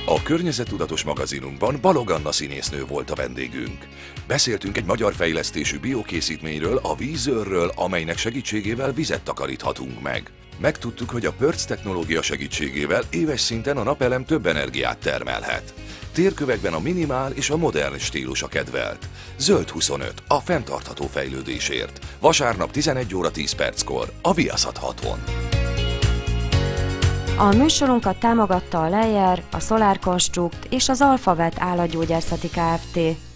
A környezettudatos magazinunkban Balog Anna színésznő volt a vendégünk. Beszéltünk egy magyar fejlesztésű biokészítményről, a vízőrről, amelynek segítségével vizet takaríthatunk meg. Megtudtuk, hogy a PÖRC technológia segítségével éves szinten a napelem több energiát termelhet. Térkövekben a minimál és a modern stílus a kedvelt. Zöld 25 a fenntartható fejlődésért. Vasárnap 11 óra 10 perckor a Viaszat 6-on. A műsorunkat támogatta a Leyer, a Solar Construct és az Alphavet állatgyógyászati Kft.